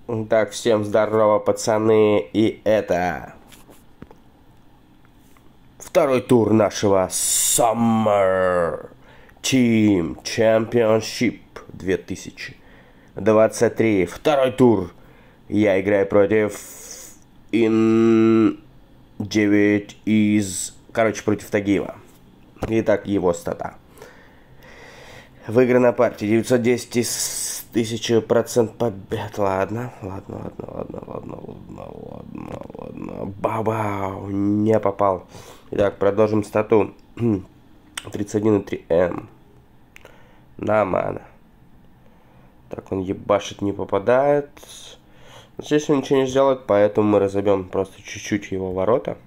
Так, всем здорово, пацаны, и это второй тур нашего Summer Team Championship 2023. Второй тур. Я играю против In9 против Тагиева. Итак, его стата. Выиграна партия 910 из 1000% побед. Ладно. Бабау, не попал. Итак, продолжим стату. 31,3 М. На мана. Так, он ебашит, не попадает. Здесь он ничего не сделает, поэтому мы разобьем просто чуть-чуть его ворота.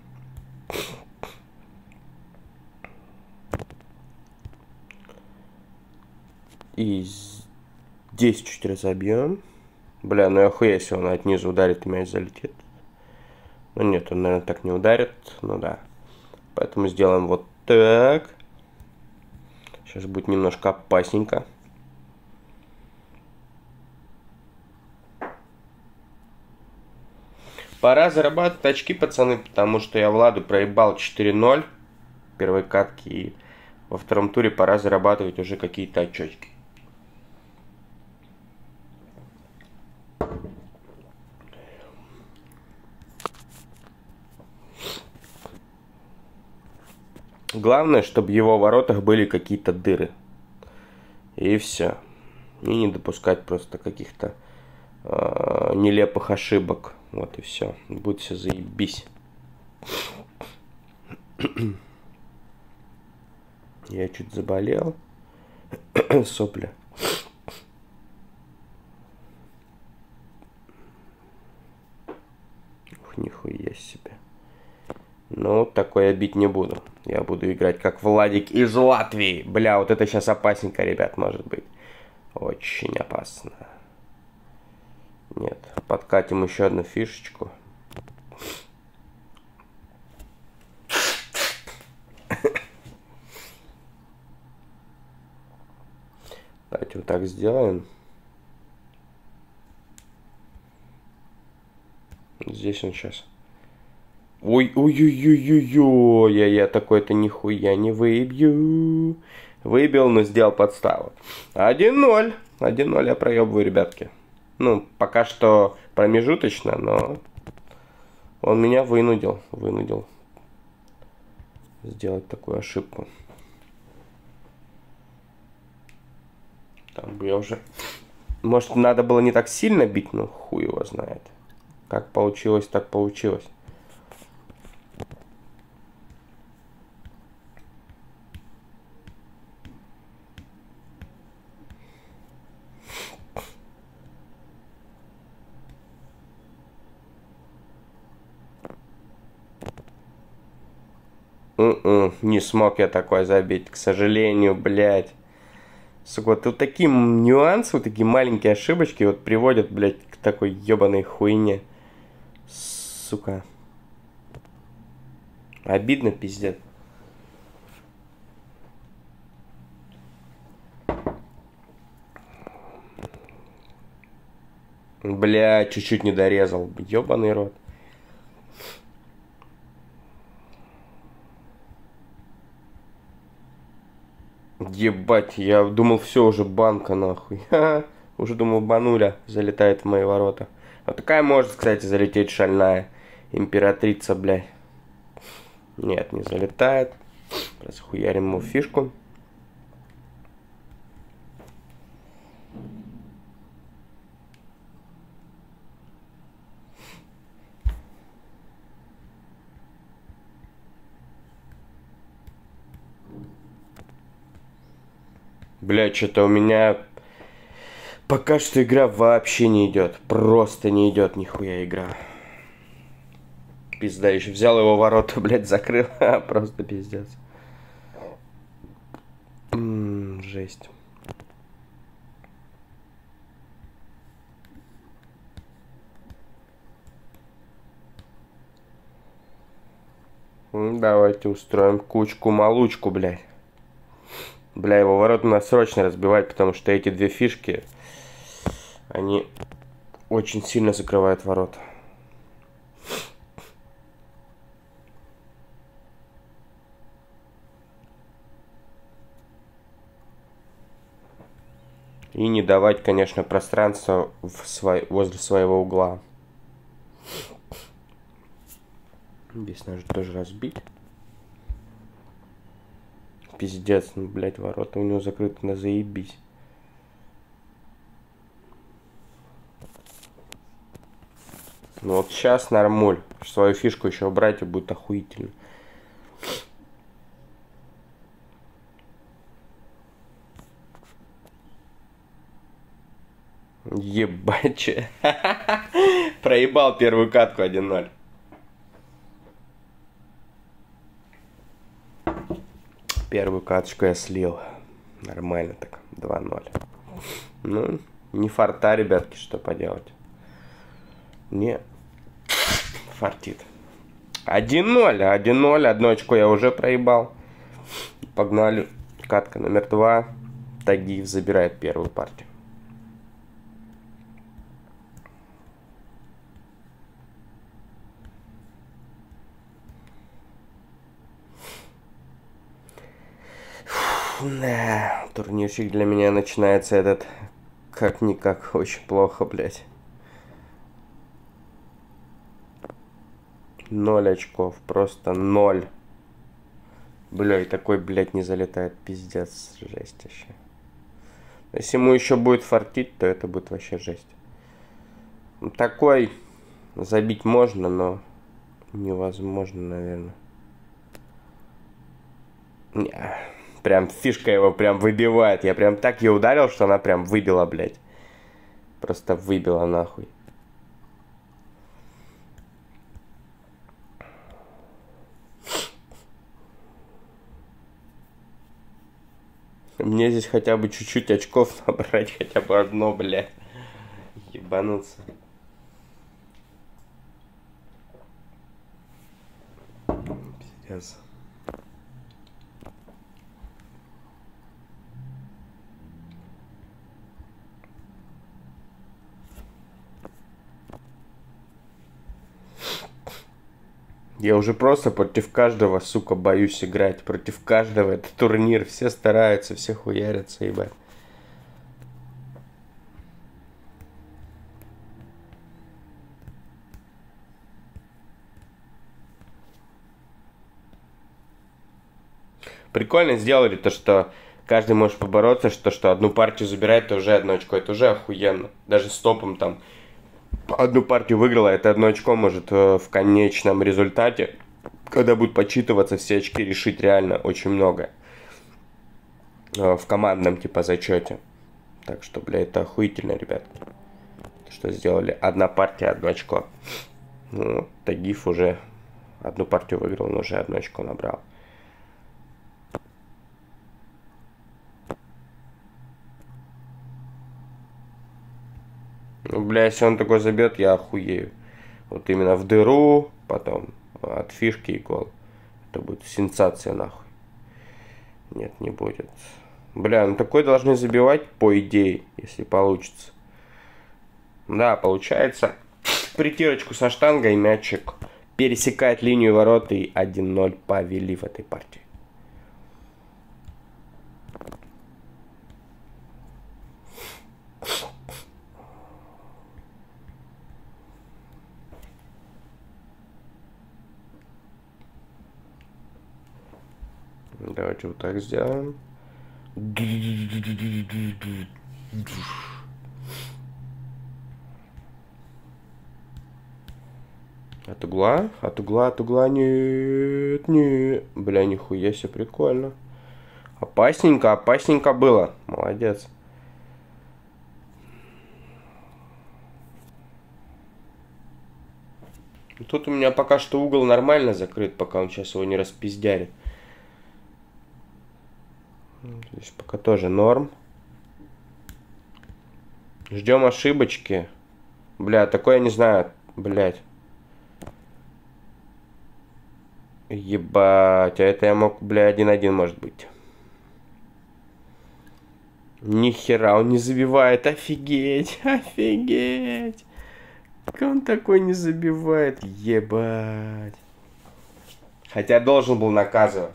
И здесь чуть разобьем. Бля, ну охуеть, если он от низу ударит, и мяч залетит. Ну нет, он, наверное, так не ударит. Ну да. Поэтому сделаем вот так. Сейчас будет немножко опасненько. Пора зарабатывать очки, пацаны, потому что я Владу проебал 4-0 первой катки. И во втором туре пора зарабатывать уже какие-то очечки. Главное, чтобы в его воротах были какие-то дыры. И все. И не допускать просто каких-то нелепых ошибок. Вот и все. Будет все заебись. Я чуть заболел. Сопля. Ух, нихуя себе. Ну, такой я бить не буду. Я буду играть как Владик из Латвии. Бля, вот это сейчас опасненько, ребят, может быть. Очень опасно. Нет, подкатим еще одну фишечку. Давайте вот так сделаем. Здесь он сейчас. Ой-ой-ой-ой-ой-ой. Я такой-то нихуя не выбью. Выбил, но сделал подставу. 1-0. 1-0 я проебываю, ребятки. Ну, пока что промежуточно, но он меня вынудил сделать такую ошибку. Там бы я уже... Может, надо было не так сильно бить, но хуй его знает. Как получилось, так получилось. Не смог я такой забить, к сожалению, блядь. Сука, вот такие нюансы, вот такие маленькие ошибочки вот приводят, блядь, к такой ебаной хуйне. Сука. Обидно, пиздец. Бля, чуть-чуть не дорезал. Ебаный рот. Ебать, я думал, все, уже банка, нахуй. Ха-ха. Уже думал, бануля залетает в мои ворота. Вот такая может, кстати, залететь шальная императрица, блядь. Нет, не залетает. Просто хуярим ему фишку. Блядь, что-то у меня пока что игра вообще не идет. Просто не идет нихуя игра. Пизда, еще взял его ворота, блядь, закрыл. Просто пиздец. Жесть. Давайте устроим кучку-малучку, блядь. Бля, его ворота надо срочно разбивать, потому что эти две фишки, они очень сильно закрывает ворота. И не давать, конечно, пространства возле своего угла. Здесь нужно тоже разбить. Пиздец, ну, блядь, ворота у него закрыты на заебись. Ну вот сейчас нормуль. Свою фишку еще убрать и будет охуительно. Ебать. Проебал первую катку 1-0. Первую каточку я слил. Нормально так. 2-0. Ну, не фарта, ребятки, что поделать. Не. Фартит. 1-0. 1-0. Одно очко я уже проебал. Погнали. Катка номер 2. Тагиев забирает первую партию. Да, турнирчик для меня начинается этот как-никак очень плохо, блядь. 0 очков, просто 0. Бля, и такой, блядь, не залетает, пиздец, жесть вообще. Если ему еще будет фартить, то это будет вообще жесть. Такой забить можно, но невозможно, наверное. Прям фишка его прям выбивает. Я прям так ее ударил, что она прям выбила, блядь. Просто выбила нахуй. Мне здесь хотя бы чуть-чуть очков набрать, хотя бы одно, блядь. Ебануться. Пиздец. Я уже просто против каждого, сука, боюсь играть. Против каждого. Это турнир. Все стараются, все хуярятся, ебать. Прикольно сделали то, что каждый может побороться, что одну партию забирает, то уже одно очко. Это уже охуенно. Даже с топом там одну партию выиграла, это одно очко может в конечном результате, когда будут подсчитываться все очки, решить реально очень много. В командном типа зачете. Так что, бля, это охуительно, ребят. Что сделали. Одна партия, одно очко. Ну, Тагиев уже одну партию выиграл, но уже одно очко набрал. Ну, бля, если он такой забьет, я охуею. Вот именно в дыру, потом от фишки и гол. Это будет сенсация, нахуй. Нет, не будет. Бля, ну такой должны забивать, по идее, если получится. Да, получается. Притирочку со штангой, мячик пересекает линию ворот и 1-0 повели в этой партии. Давайте вот так сделаем. От угла? От угла, от угла, нет, нет. Бля, нихуя себе, прикольно. Опасненько, опасненько было. Молодец. Тут у меня пока что угол нормально закрыт, пока он сейчас его не распиздярит. Здесь пока тоже норм. Ждем ошибочки. Бля, такое я не знаю. Блять. Ебать, а это я мог, бля, 1-1 может быть. Нихера, он не забивает. Офигеть, офигеть. Он такой не забивает. Ебать. Хотя должен был наказывать.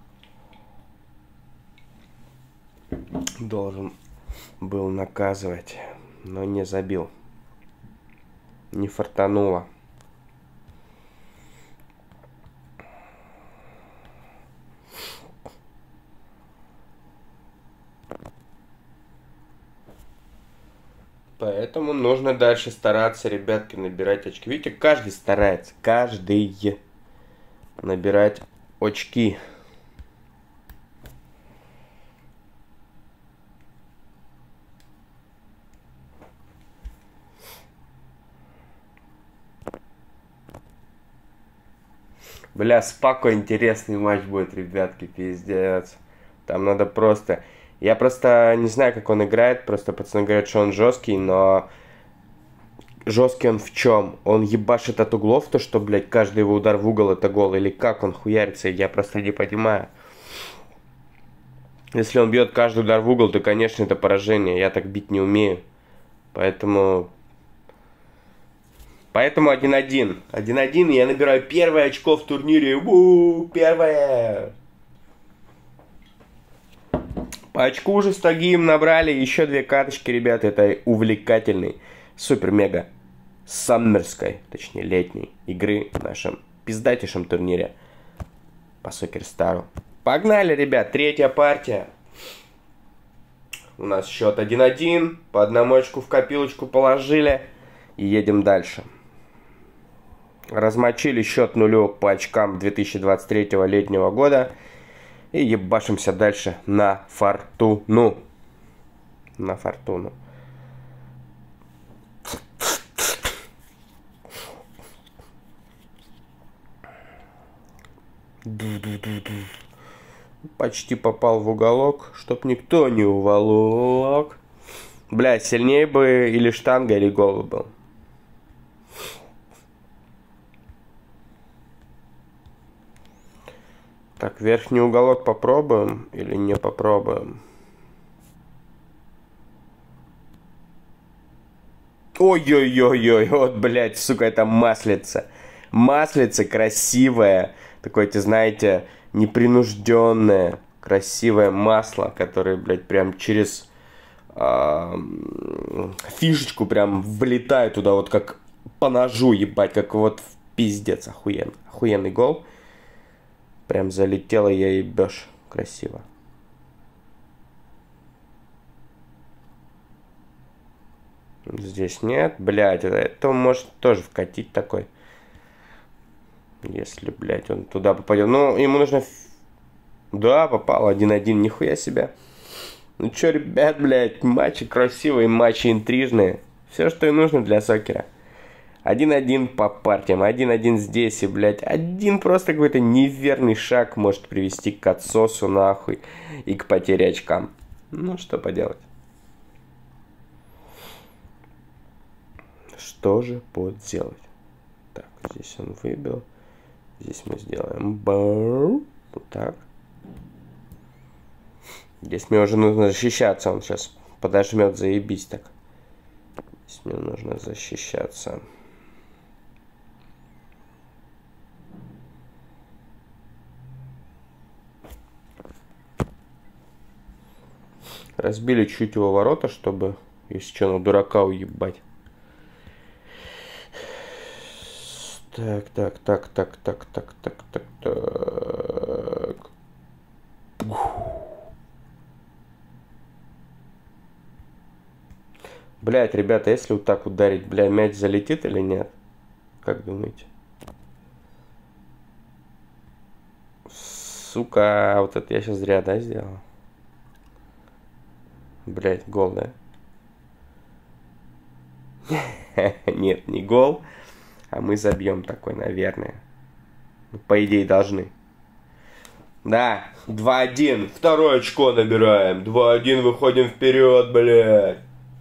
Должен был наказывать. Но не забил. Не фартануло. Поэтому нужно дальше стараться, ребятки, набирать очки. Видите, каждый старается. Каждый набирать очки. Бля, с Пако интересный матч будет, ребятки, пиздец. Там надо просто... Я просто не знаю, как он играет, просто пацаны говорят, что он жесткий, но... Жесткий он в чем? Он ебашит от углов, то что, блядь, каждый его удар в угол это гол, или как он хуярится, я просто не понимаю. Если он бьет каждый удар в угол, то, конечно, это поражение, я так бить не умею. Поэтому 1-1. 1-1, я набираю первое очко в турнире. Первое! По очку уже с Тагием набрали еще 2 карточки, ребята. Это увлекательный, супер-мега саммерской, точнее летней игры в нашем пиздатейшем турнире по Сокерстару. Погнали, ребят, 3-я партия. У нас счет 1-1. По 1 очку в копилочку положили. И едем дальше. Размочили счет 0 по очкам 2023 летнего года. И ебашимся дальше на фортуну. На фортуну. Почти попал в уголок, чтоб никто не уволок. Бля, сильнее бы или штанга, или гол был. Так, верхний уголок попробуем или не попробуем? Ой-ой-ой-ой, вот, блядь, сука, это маслица. Маслица красивая. Такое, знаете, непринужденное, красивое масло, которое, блядь, прям через фишечку прям влетает туда, вот как по ножу, ебать, как вот пиздец, охуенный. Охуенный гол. Прям залетела я ебешь. Красиво. Здесь нет. Блядь, это может тоже вкатить такой. Если, блядь, он туда попадет. Ну, ему нужно... Да, попал 1-1. Нихуя себе. Ну чё, ребят, блядь, матчи красивые, матчи интрижные. Все, что и нужно для сокера. 1-1 по партиям, 1-1 здесь, и, блядь, один просто какой-то неверный шаг может привести к отсосу, нахуй, и к потере очкам. Ну, что поделать. Что же поделать? Так, здесь он выбил. Здесь мы сделаем бау. Вот так. Здесь мне уже нужно защищаться, он сейчас подожмет, заебись так. Здесь мне нужно защищаться. Разбили чуть его ворота, чтобы, если что, на дурака уебать. Так. Блять, ребята, если вот так ударить, бля, мяч залетит или нет? Как думаете? Сука, вот это я сейчас зря, да, сделал? Блять, гол, да? Нет, не гол. А мы забьем такой, наверное. По идее, должны. Да, 2-1. Второе очко набираем. 2-1, выходим вперед, блядь.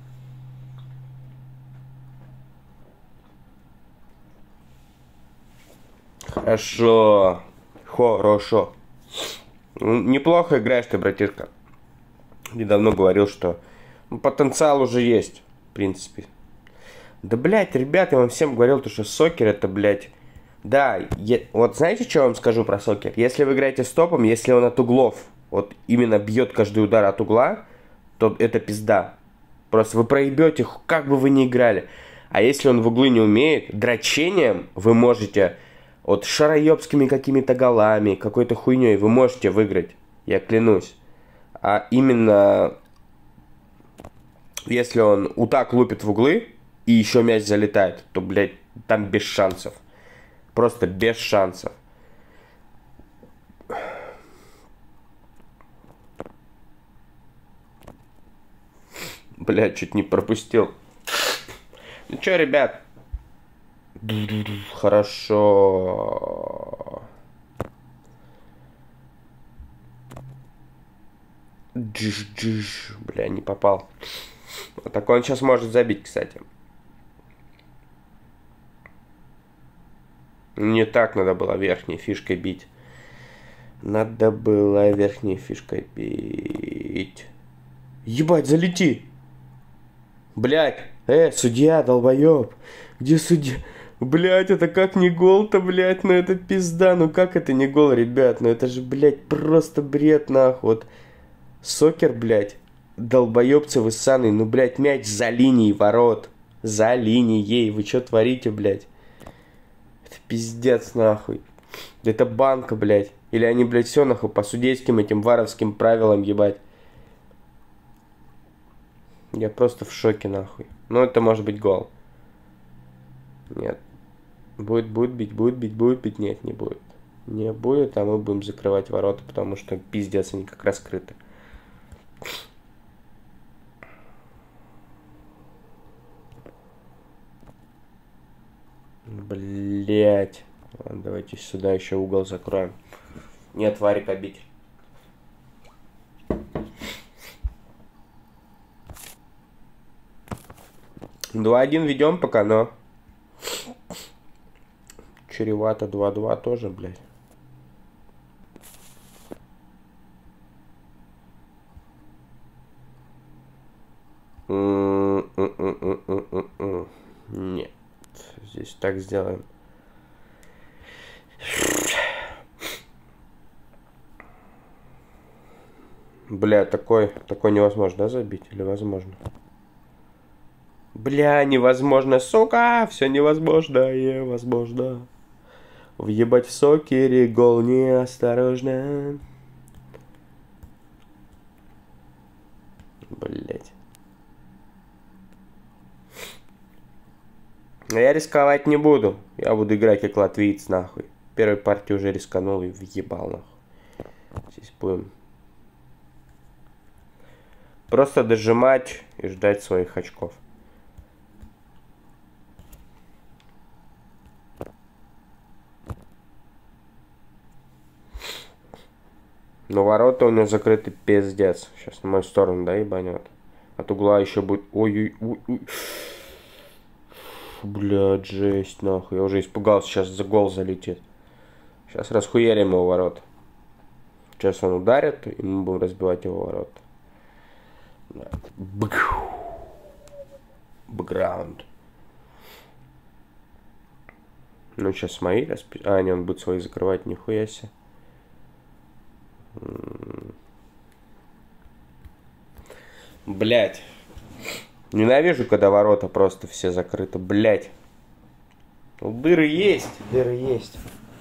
Хорошо. Хорошо. Неплохо играешь ты, братишка. Я давно говорил, что потенциал уже есть, в принципе. Да, блядь, ребят, я вам всем говорил, то, что сокер это, блядь... Да, вот знаете, что я вам скажу про сокер? Если вы играете стопом, если он от углов, вот именно бьет каждый удар от угла, то это пизда. Просто вы проебете, как бы вы ни играли. А если он в углы не умеет, дрочением вы можете, вот шароебскими какими-то голами, какой-то хуйней, вы можете выиграть, я клянусь. А именно, если он так лупит в углы, и еще мяч залетает, то, блядь, там без шансов. Просто без шансов. Блядь, чуть не пропустил. Ну чё, ребят? Хорошо. Джиш. Бля, не попал. Вот так он сейчас может забить, кстати. Не так надо было верхней фишкой бить. Надо было верхней фишкой бить. Ебать, залети! Блядь, судья, долбоёб. Где судья? Блядь, это как не гол-то, блядь, ну это пизда. Ну как это не гол, ребят? Ну это же, блядь, просто бред, нахуй. Вот сокер, блядь, долбоёбцы вы ссаные. Ну, блядь, мяч за линией ворот. За линией. Вы чё творите, блядь? Это пиздец, нахуй. Это банка, блядь. Или они, блядь, все нахуй по судейским этим варовским правилам, ебать. Я просто в шоке, нахуй. Ну, это может быть гол. Нет. Будет бить. Нет, не будет. Не будет, а мы будем закрывать ворота, потому что пиздец, они как раскрыты. Блять. Ладно, давайте сюда еще угол закроем. Нет, Варика бить. Два 2-1 ведем пока, но... Чревато 2-2 тоже, блядь. Нет. Здесь так сделаем. Бля, такой невозможно, да, забить? Или возможно? Бля, невозможно, сука! Все невозможно, возможно. Въебать в сокере, гол неосторожно. Блять. Я рисковать не буду. Я буду играть как латвиец, нахуй. Первой партии уже рисканул и въебал, нахуй. Здесь будем просто дожимать и ждать своих очков. Но ворота у него закрыты пиздец. Сейчас на мою сторону, да, ебанет. От угла еще будет... Ой-ой-ой. Блядь, жесть, нахуй. Я уже испугался, сейчас за гол залетит. Сейчас расхуярим его ворот. Сейчас он ударит, и мы будем разбивать его ворот. Бэкграунд. Ну, сейчас мои распи... А, не, он будет свои закрывать, нихуя себе. Блять. Ненавижу, когда ворота просто все закрыты. Блять. Ну, дыры есть. Дыры есть.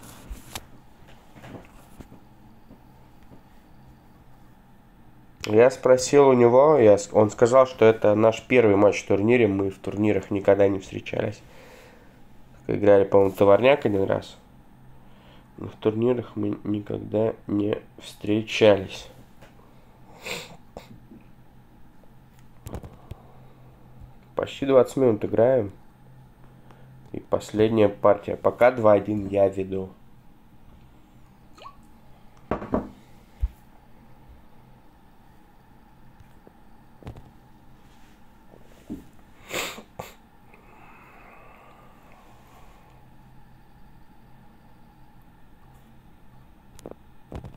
Я спросил у него, он сказал, что это наш первый матч в турнире. Мы в турнирах никогда не встречались. Играли, по-моему, товарняк один раз. Но в турнирах мы никогда не встречались. Почти 20 минут играем. И последняя партия. Пока 2-1 я веду.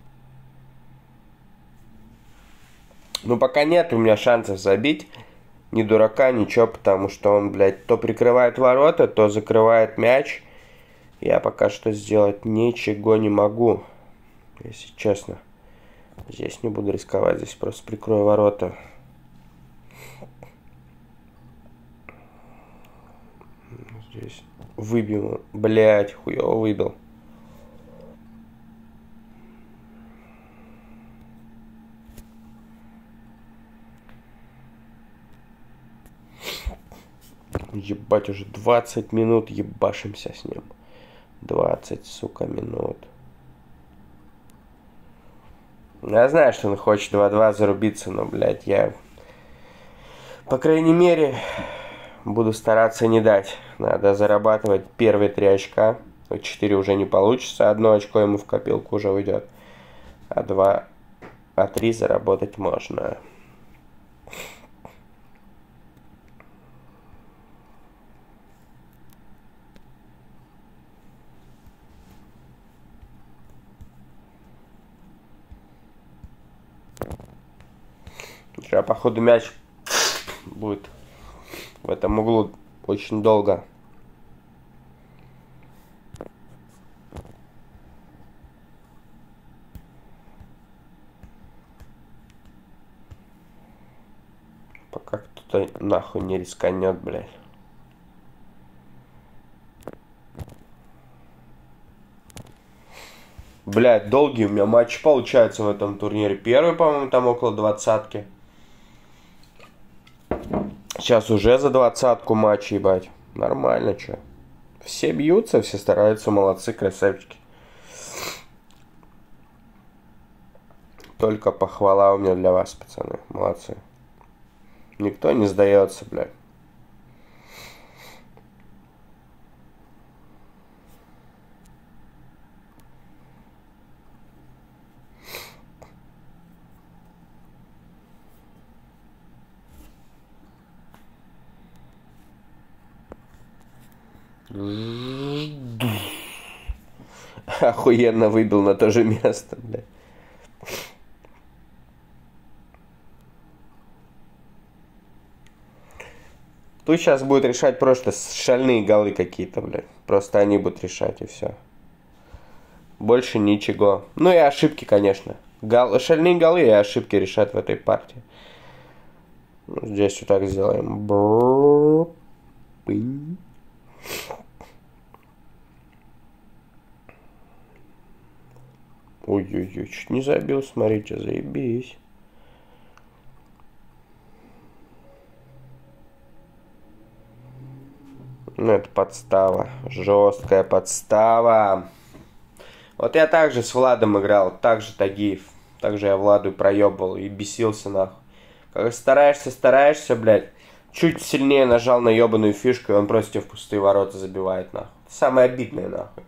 Ну, пока нет у меня шансов забить. ни дурака, ничего, потому что он, блядь, то прикрывает ворота, то закрывает мяч. Я пока что сделать ничего не могу, если честно. Здесь не буду рисковать, здесь просто прикрою ворота. Здесь выбью, блядь, хуёво выбил. Ебать, уже 20 минут ебашимся с ним. 20, сука, минут. Я знаю, что он хочет 2-2 зарубиться, но, блядь, я, по крайней мере, буду стараться не дать. Надо зарабатывать первые 3 очка. 4 уже не получится. 1 очко ему в копилку уже уйдет. А 3 заработать можно. Сейчас, походу, мяч будет в этом углу очень долго. Пока кто-то нахуй не рисканет, блядь. Блядь, долгий у меня матч получается в этом турнире. Первый, по-моему, там около 20-ки. Сейчас уже за 20-ку матч, ебать. Нормально, чё. Все бьются, все стараются, молодцы, красавчики. Только похвала у меня для вас, пацаны. Молодцы. Никто не сдается, блядь. Охуенно выбил на то же место, блядь. Тут сейчас будет решать просто шальные голы какие-то, блядь. Просто они будут решать, и все. Больше ничего. Ну и ошибки, конечно. Шальные голы и ошибки решат в этой партии. Здесь вот так сделаем. Ой-ой-ой, чуть не забил, смотрите, заебись. Ну, это подстава. Жесткая подстава. Вот я также с Владом играл, также Тагиев. Также я Владу проебывал и бесился, нахуй. Как стараешься, блядь. Чуть сильнее нажал на ебаную фишку, и он просто тебе в пустые ворота забивает, нахуй. Самое обидное, нахуй.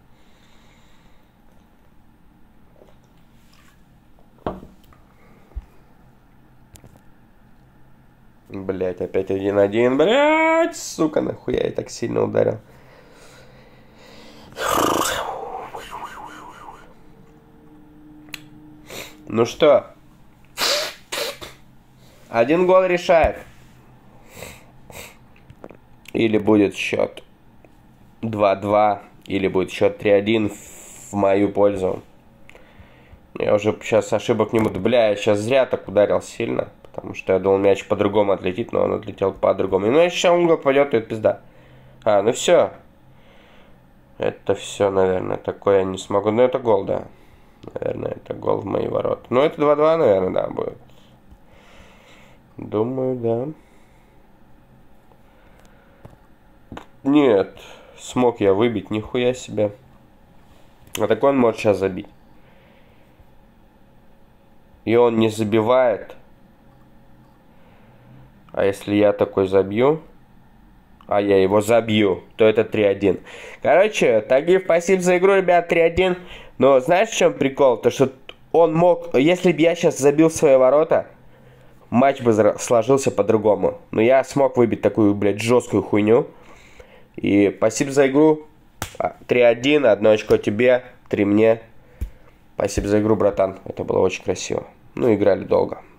Блять, опять 1-1. Блять, сука, нахуя я так сильно ударил. Ну что? 1 гол решает. Или будет счет 2-2, или будет счет 3-1 в мою пользу. Я уже сейчас ошибок не буду. Бля, я сейчас зря так ударил сильно. Потому что я думал, мяч по-другому отлетит, но он отлетел по-другому. Ну, если сейчас угол пойдет, то это пизда. Ну все. Это все, наверное, такое я не смогу. Ну, это гол, да. Наверное, это гол в мои ворота. Ну, это 2-2, наверное, да, будет. Думаю, да. Нет, смог я выбить, нихуя себе. А так он может сейчас забить. И он не забивает. А если я такой забью, а я его забью, то это 3-1. Короче, Тагиев, спасибо за игру, ребят, 3-1. Но знаешь, в чем прикол? То, что он мог... Если бы я сейчас забил в свои ворота, матч бы сложился по-другому. Но я смог выбить такую, блядь, жесткую хуйню. И спасибо за игру. 3-1, 1 очко тебе, 3 мне. Спасибо за игру, братан. Это было очень красиво. Ну, играли долго.